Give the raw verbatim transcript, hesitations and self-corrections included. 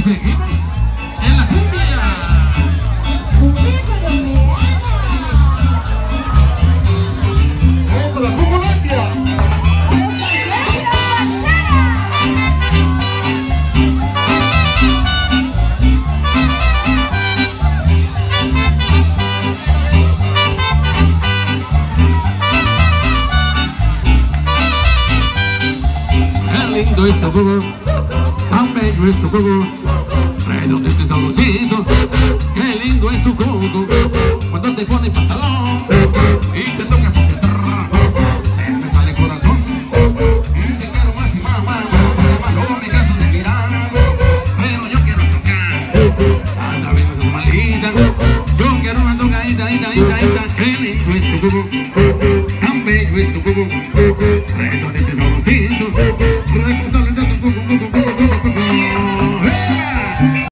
seguimos en la cumbia. Cumbia colombiana. ¡Vamos a la Cumbulandia! Qué lindo es tu cuco, tan bello es tu cuco, redondo este sabrosito. Qué lindo es tu cuco, cuando te pones pantalón y te toca por detrás, se me sale el corazón y te quiero más y más, más, más, más, no me canso de mirar, pero yo quiero tocar. Anda bien esas malitas, yo quiero una tocadita, ita, ita, ita. Qué lindo es tu cuco.